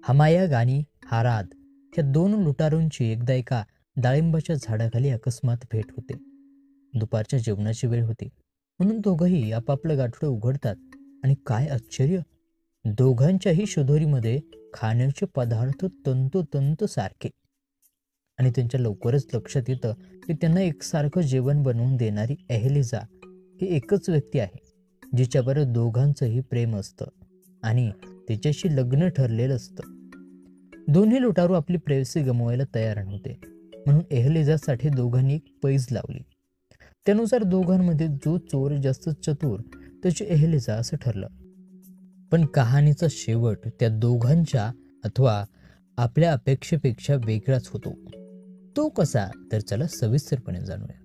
हमायाग आणि हाराद या दोन लुटारूंची एकदा एका डाळिंबाच्या झाडाखाली अकस्मात भेट होते. दुपारच्या जेवणाची वेळ होती, म्हणून दोघंही आपापलं गाठोडं उघडतात आणि काय आश्चर्य, दोघांच्याही शिदोरीमध्ये खाण्याचे पदार्थ तंतोतंत सारखे. आणि त्यांच्या लवकरच लक्षात येतं की त्यांना एकसारखं जेवण बनवून देणारी एहलिजा ही एकच व्यक्ती आहे, जिच्यावर दोघांचंही प्रेम असतं आणि तिच्याशी लग्न ठरलेलं असतं. दोन्ही लुटारू आपली प्रेयसी गमवायला तयार नव्हते, म्हणून एहलिजासाठी दोघांनी एक पैज लावली. त्यानुसार दोघांमध्ये जो चोर जास्त चतुर त्याची एहलिजा असं ठरलं. पण कहाणीचा शेवट त्या दोघांच्या अथवा आपल्या अपेक्षेपेक्षा वेगळाच होतो. तो कसा, तर चला सविस्तरपणे जाणूया.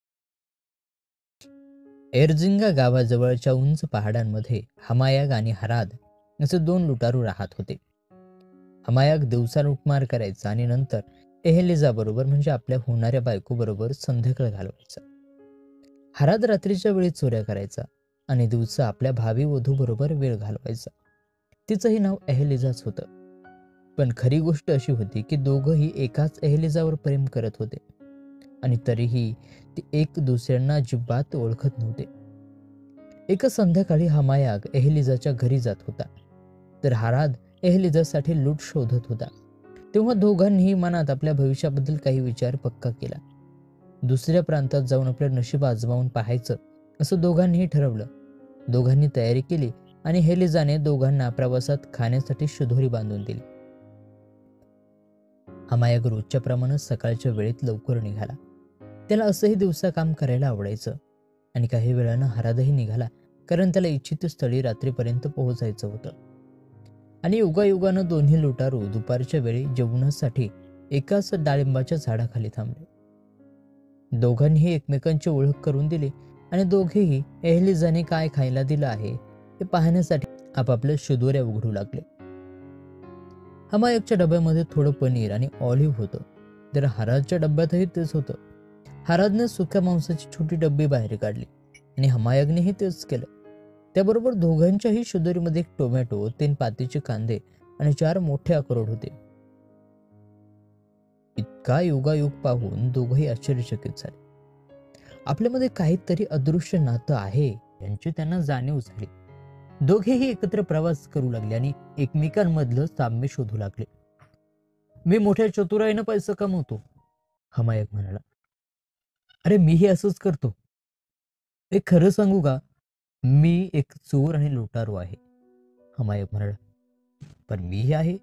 एर्जिंगा गावाजवळच्या उंच पहाडांमध्ये हमायाग आणि हराद असे दोन लुटारू राहत होते. हमायाग दिवसा लुटमार करायचा आणि नंतर एहलिजा बरोबर म्हणजे आपल्या होणाऱ्या बायको बरोबर संध्याकाळ घालवायचा. हराद रात्रीच्या वेळी चोऱ्या करायचा आणि दिवसा आपल्या भावी वधू बरोबर वेळ घालवायचा. तिचंही नाव एहलिजाच होतं. पण खरी गोष्ट अशी होती की दोघंही एकाच एहलिजावर प्रेम करत होते आणि तरीही ते एक दुसऱ्यांना अजिबात ओळखत नव्हते. एका संध्याकाळी हमायाग एहलिजाच्या घरी जात होता, तर हराद एहलिजासाठी लूट शोधत होता. तेव्हा दोघांनीही मनात आपल्या भविष्याबद्दल काही विचार पक्का केला. दुसऱ्या प्रांतात जाऊन आपलं नशीब आजमावून पाहायचं असं दोघांनीही ठरवलं. दोघांनी तयारी केली आणि एहलिजाने दोघांना प्रवासात खाण्यासाठी शिदोरी बांधून दिली. हमायाग रोजच्या प्रमाणे सकाळच्या वेळेत लवकर निघाला. त्याला असंही दिवसा काम करायला आवडायचं आणि काही वेळानं हरादही निघाला, कारण त्याला इच्छित स्थळी रात्रीपर्यंत पोहोचायचं होतं. आणि युगायुगानं दोन्ही लुटारू दुपारच्या वेळी जेवणासाठी एकाच डाळिंबाच्या झाडाखाली थांबले. दोघांनीही एकमेकांची ओळख करून दिली आणि दोघेही एहलिजाने काय खायला दिलं आहे हे पाहण्यासाठी आपापल्या शिदोऱ्या उघडू लागले. हमायागच्या डब्यामध्ये थोडं पनीर आणि ऑलिव्ह होतं, तर हरादच्या डब्यातही तेच होतं. हरादने सुक्या मांसाची छोटी डब्बी बाहेर काढली आणि हमायागनेही तेच केलं. त्याबरोबर दोघांच्याही शिदोरीमध्ये एक टोमॅटो, 3 पातीचे कांदे आणि 4 मोठे अक्रोड होते. इतका योगायोग पाहून दोघंही आश्चर्यचकित झाले. आपल्यामध्ये काहीतरी अदृश्य नातं आहे यांची त्यांना जाणीव झाली. दोघेही एकत्र प्रवास करू लागले आणि एकमेकांमधलं साम्य शोधू लागले. मी मोठ्या चतुराईनं पैसा कमवतो, हमायाग म्हणाला. अरे मीही असंच करतो. हे खरं सांगू का, मी एक चोर आणि लुटारू आहे, हमायाग म्हणाला. पण मीही आहे.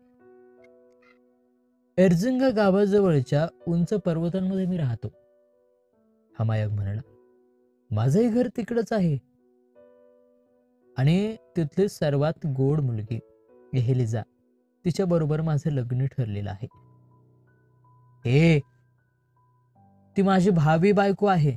एर्जिंगा गावाजवळच्या उंच पर्वतांमध्ये मी राहतो, हमायाग म्हणाला. माझंही घर तिकडच आहे आणि तिथली सर्वात गोड मुलगी एहलिजा, तिच्या बरोबर माझं लग्न ठरलेलं आहे. हे ती माझी भावी बायको आहे.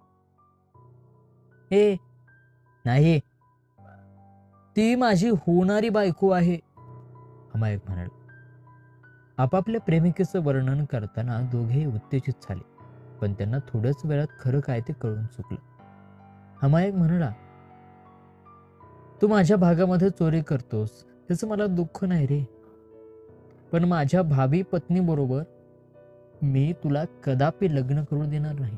हे नाही, ती माझी होणारी बायको आहे, हमायाग म्हणाला. आपापल्या प्रेमिकेचं वर्णन करताना दोघेही उत्तेजित झाले, पण त्यांना थोड्याच वेळात खरं काय ते कळून चुकलं. हमायाग म्हणाला, तू माझ्या भागामध्ये चोरी करतोस त्याचं मला दुःख नाही रे, पण माझ्या भावी पत्नी बरोबर मी तुला कदापि लग्न करू देणार नाही.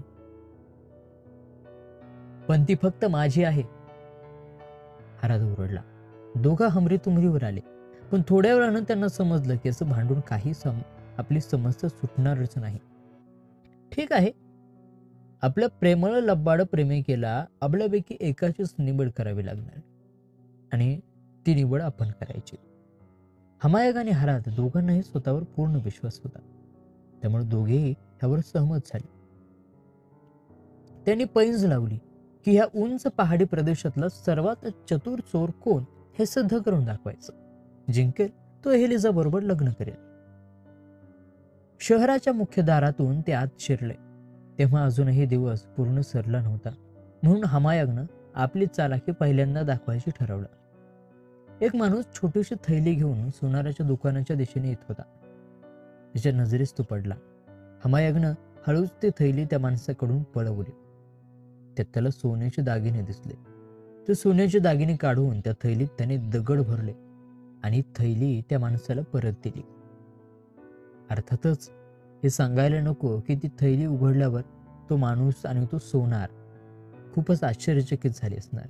पण ती फक्त माझी आहे, हराद ओरडला. दोघा हमरी तुमरीवर आले, पण थोड्या वेळानं त्यांना समजलं की असं भांडून काही आपली समस्या सुटणारच नाही. ठीक आहे, आपल्या प्रेमळ लब्बाड प्रेमिकेला आपल्यापैकी एकाचीच निवड करावी लागणार आणि ती निवड आपण करायची. हमायाग आणि हराद दोघांनाही स्वतःवर पूर्ण विश्वास होता, त्यामुळे दोघेही त्यावर सहमत झाले. त्यांनी पैंज लावली की ह्या उंच पहाडी प्रदेशातला सर्वात चतुर चोर कोण हे सिद्ध करून दाखवायचं. जिंकेल तो एहलिजा बरोबर लग्न करेल. शहराच्या मुख्य दारातून ते आत शिरले तेव्हा अजूनही दिवस पूर्ण सरला नव्हता, म्हणून हमायागनं आपली चालाकी पहिल्यांदा दाखवायची ठरवलं. एक माणूस छोटीशी थैली घेऊन सोनाराच्या दुकानाच्या दिशेने येत होता. त्याच्या नजरेस तो पडला. हमायागनं हळूच ती थैली त्या माणसाकडून पळवली. त्यात त्याला सोन्याचे दागिने दिसले. ते सोन्याचे दागिने काढून त्या थैलीत त्याने दगड भरले आणि थैली त्या माणसाला परत दिली. अर्थातच हे सांगायला नको की ती थैली उघडल्यावर तो माणूस आणि तो सोनार खूपच आश्चर्यचकित झाले असणार.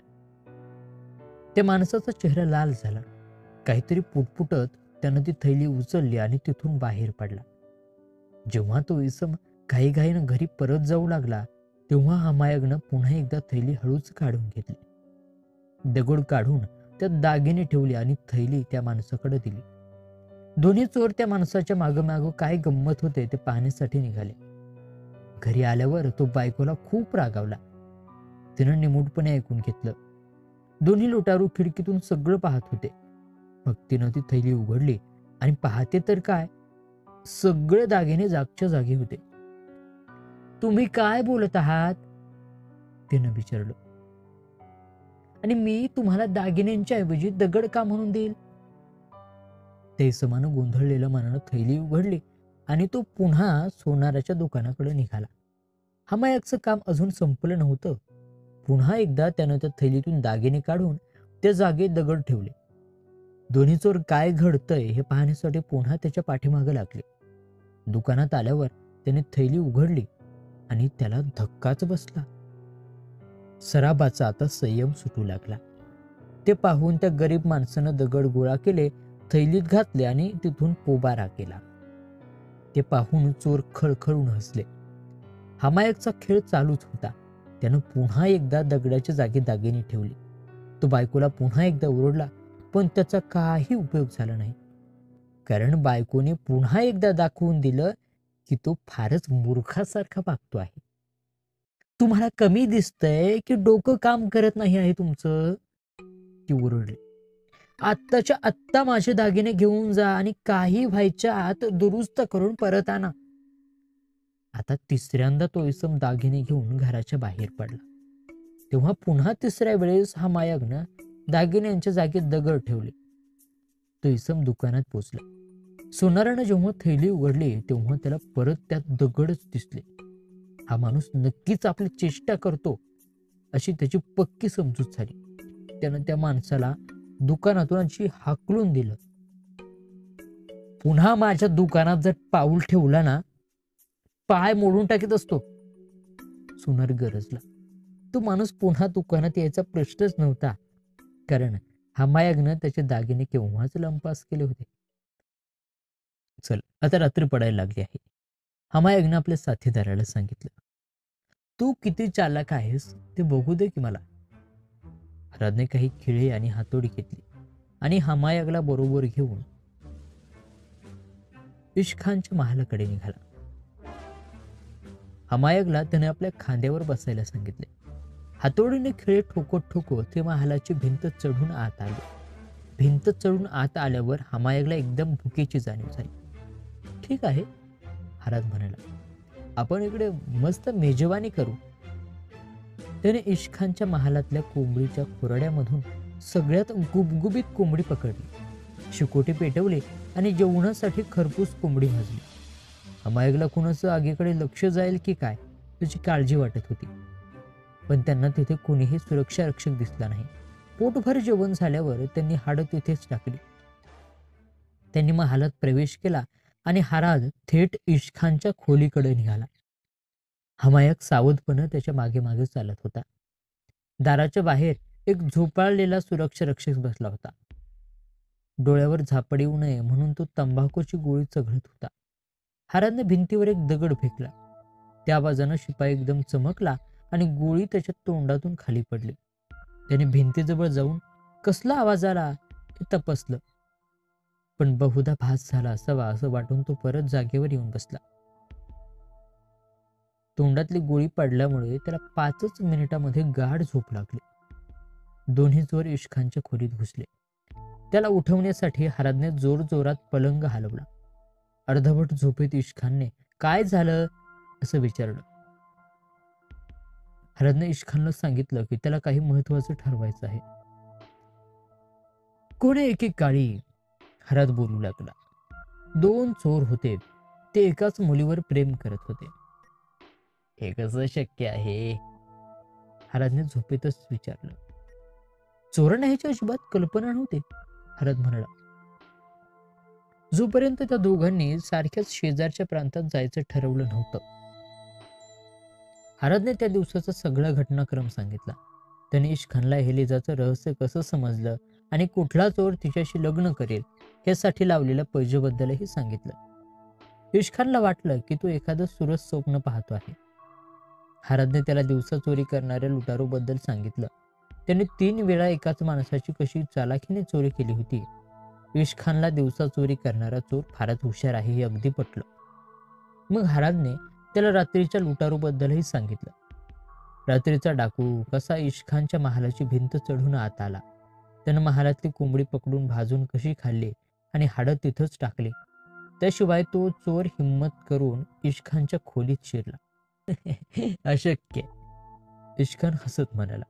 त्या माणसाचा चेहरा लाल झाला. काहीतरी पुटपुटत त्यानं ती थैली उचलली आणि तिथून बाहेर पडला. जेव्हा तो इसम घाईघाईनं घरी परत जाऊ लागला तेव्हा हमायगनं पुन्हा एकदा थैली हळूच काढून घेतली. दगड काढून त्यात दागिने ठेवले आणि थैली त्या माणसाकडे दिली. दोन्ही चोर त्या माणसाच्या मागोमाग काय गंमत होते ते पाहण्यासाठी निघाले. घरी आल्यावर तो बायकोला खूप रागावला. तिनं निमूटपणे ऐकून घेतलं. दोन्ही लुटारू खिडकीतून सगळं पाहत होते. मग तिनं ती थैली उघडली आणि पाहते तर काय, सगळे दागिने जागच्या जागी होते. तुम्ही काय बोलत आहात, तिनं विचारलं. आणि मी तुम्हाला दागिन्यांच्या ऐवजी दगड का म्हणून देईल? ते समानं गोंधळलेल्या मनानं थैली उघडली आणि तो पुन्हा सोनाराच्या दुकानाकडे निघाला. हमायाकचं काम अजून संपलं नव्हतं. पुन्हा एकदा त्यानं त्या थैलीतून दागिने काढून त्या जागी दगड ठेवले. दोन्ही चोर काय घडतंय हे पाहण्यासाठी पुन्हा त्याच्या पाठीमागे लागले. दुकानात आल्यावर त्याने थैली उघडली आणि त्याला धक्काच बसला. सराबाचा आता संयम सुटू लागला. ते पाहून त्या गरीब माणसानं दगड गोळा केले, थैलीत घातले आणि तिथून पोबारा केला. ते पाहून चोर खळखळून हसले. हमायकचा खेळ चालूच होता. त्यानं पुन्हा एकदा दगडाच्या जागी दागिने ठेवले. तो बायकोला पुन्हा एकदा ओरडला, पण त्याचा काही उपयोग झाला नाही. कारण बायकोने पुन्हा एकदा दाखवून दिलं की तो फारच मूर्खासारखा वागतो आहे. तुम्हाला कमी दिसतंय की डोकं काम करत नाही आहे तुमचं, ती ओरडली. आत्ताच्या आत्ता माझे दागिने घेऊन जा आणि काही व्हायच्या आत दुरुस्त करून परत आणा. आता तिसऱ्यांदा तो इसम दागिने घेऊन घराच्या बाहेर पडला. तेव्हा पुन्हा तिसऱ्या वेळेस हमायगनं दागिन्यांच्या जागी दगड ठेवले. तो इसम दुकानात पोचला. सोनारानं जेव्हा थैली उघडली तेव्हा त्याला परत त्यात दगडच दिसले. हा माणूस नक्कीच आपली चेष्टा करतो अशी त्याची पक्की समजूत झाली. त्यानं त्या माणसाला दुकानातून अशी हाकलून दिलं. पुन्हा माझ्या दुकानात जर पाऊल ठेवला ना, पाय मोडून टाकीत असतो, सोनार गरजला. तो माणूस पुन्हा दुकानात यायचा प्रश्नच नव्हता, कारण हमायगनं त्याचे दागिने केव्हाच लंपास केले होते. चल, आता रात्री पडायला लागली आहे. हमायगनं आपल्या साथीदाराला सांगितलं, तू किती चालाक आहेस ते बघू दे की मला. हरादने काही खिळे आणि हातोडी घेतली आणि हमायगला बरोबर घेऊन इशखानच्या महालाकडे निघाला. हमायगला त्याने आपल्या खांद्यावर बसायला सांगितले. हातोडीने खिळे ठोकत ठोकत ते महालाची भिंत चढून आत आले. भिंत चढून आत आल्यावर हमायगला एकदम भुकेची जाणीव झाली. ठीक आहे, हराद म्हणाला, आपण इकडे मस्त मेजवानी करू. त्याने इशखानच्या महालातल्या कोंबडीच्या खुराड्यामधून सगळ्यात गुबगुबीत कोंबडी पकडली, शिकोटे पेटवले आणि जेवणासाठी खरपूस कोंबडी भाजली. हमायगला कुणाचं आगीकडे लक्ष जाईल की काय त्याची काळजी वाटत होती, पण त्यांना तिथे कोणीही सुरक्षा रक्षक दिसला नाही. पोटभर जेवण झाल्यावर त्यांनी हाडं तिथेच टाकली. त्यांनी महालात प्रवेश केला आणि हराद थेट इशखानच्या खोलीकडे निघाला. हमायक सावधपणे त्याच्या मागे मागे चालत होता. दाराच्या बाहेर एक झोपाळलेला सुरक्षा रक्षक बसला होता. डोळ्यावर झापड येऊ नये म्हणून तो तंबाखूची गोळी चघळत होता. हरादने भिंतीवर एक दगड फेकला. त्या आवाजानं शिपाई एकदम चमकला आणि गोळी त्याच्या तोंडातून खाली पडली. त्याने भिंतीजवळ जाऊन कसला आवाज आला हे तपासलं, पण बहुधा भास झाला असावा असं वाटून तो परत जागेवर येऊन बसला. तोंडातली गोळी पडल्यामुळे त्याला 5च मिनिटामध्ये गाढ झोप लागली. दोन्ही चोर इशखानच्या खोलीत घुसले. त्याला उठवण्यासाठी हरादने जोरजोरात पलंग हलवला. अर्धवट झोपेत इशखानने काय झालं असं विचारलं. हरादने इशखानला सांगितलं की त्याला काही महत्वाचं ठरवायचं आहे. कोणी एके काळी, हराद बोलू लागला, 2 चोर होते. ते एकाच मुलीवर प्रेम करत होते. हे कसं शक्य आहे, हरादने झोपेतच विचारलं. चोरांना ह्याची अजिबात कल्पना नव्हती, हराद म्हणाला. जोपर्यंत त्या दोघांनी सारख्याच शेजारच्या प्रांतात जायचं ठरवलं नव्हतं. हारदने त्या दिवसाचा सगळा घटनाक्रम सांगितला. त्याने इशखानला एलिजाचं रहस्य कसं समजलं आणि कुठला चोर तिच्याशी लग्न करेल यासाठी लावलेल्या पैजेबद्दलही सांगितलं. इशखानला वाटलं की तो एखादं सुरस स्वप्न पाहतो आहे. हारदने त्याला दिवसा चोरी करणाऱ्या लुटारूबद्दल सांगितलं. त्याने 3 वेळा एकाच माणसाची कशी चालाखीने चोरी केली होती. इशखानला दिवसा चोरी करणारा चोर फारच हुशार आहे हे अगदी पटलं. मग हारदने त्याला रात्रीच्या लुटारूबद्दलही सांगितलं. रात्रीचा डाकू कसा इशखानच्या महालाची भिंत चढून आत आला. त्यानं महालातली कोंबडी पकडून भाजून कशी खाल्ली आणि हाडं तिथंच टाकले. त्याशिवाय तो चोर हिम्मत करून इशखानच्या खोलीत शिरला. अशक्य, इशखान हसत म्हणाला.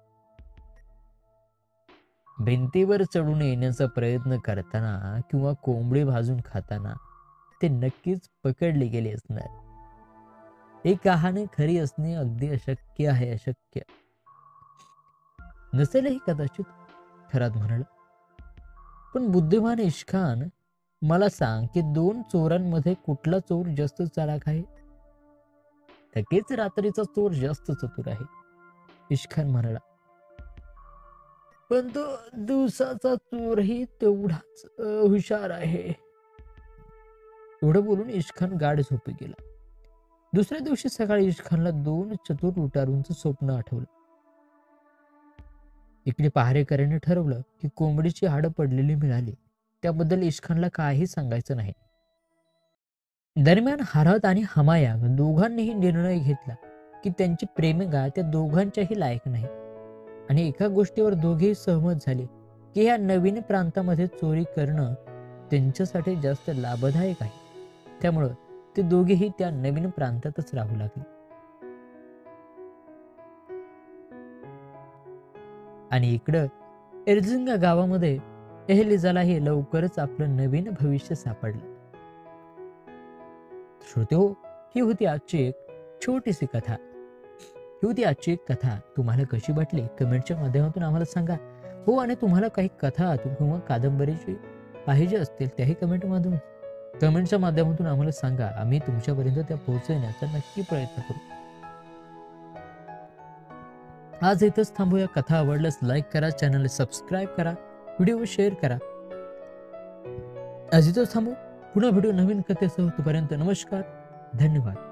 भिंतीवर चढून येण्याचा प्रयत्न करताना किंवा कोंबडी भाजून खाताना ते नक्कीच पकडले गेले असणार. ही कहाणी खरी असणे अगदी अशक्य आहे. अशक्य नसेलही कदाचित, खरात म्हणाला. पण बुद्धिमान इशखान, मला सांग की 2 चोरांमध्ये कुठला चोर जास्त चालाक आहे? नक्कीच रात्रीचा चोर जास्त चतुर आहे, इशखान म्हणाला. पण तो दिवसाचा चोरही तेवढाच हुशार आहे. एवढं बोलून इशखान गाढ झोपी गेला. दुसऱ्या दिवशी सकाळी इशखानला 2 चतुर लुटारूंचं स्वप्न आठवलं. इकडे पहारेकऱ्याने ठरवलं की कोंबडीची हाडं पडलेली मिळाली त्याबद्दल इशखानला काही सांगायचं नाही. दरम्यान हारद आणि हमायाग दोघांनीही निर्णय घेतला की त्यांची प्रेमिका त्या दोघांच्याही लायक नाही आणि एका गोष्टीवर दोघेही सहमत झाले की ह्या नवीन प्रांतामध्ये चोरी करणं त्यांच्यासाठी जास्त लाभदायक आहे. त्यामुळं ते दोघेही त्या नवीन प्रांतातच राहू लागले. आणि इकडं एर्जिंगा गावामध्ये एहलिजालाही लवकरच आपलं नवीन भविष्य सापडलं. श्रोतेहो, ही होती आजची एक छोटीशी कथा. ही होती आजची एक कथा. तुम्हाला कशी वाटली कमेंटच्या माध्यमातून आम्हाला सांगा. हो, आणि तुम्हाला काही कथा किंवा कादंबरीची पाहिजे असतील त्याही कमेंटच्या माध्यमातून आम्हाला सांगा. आम्ही तुमच्यापर्यंत त्या पोहोचवण्याचा नक्की प्रयत्न करू. आज इथंच थांबूया. कथा आवडल्यास लाईक करा, चॅनल सबस्क्राईब करा, व्हिडिओ शेअर करा. आज इथंच थांबू. पुन्हा व्हिडिओ नवीन कथेसह. तोपर्यंत नमस्कार, धन्यवाद.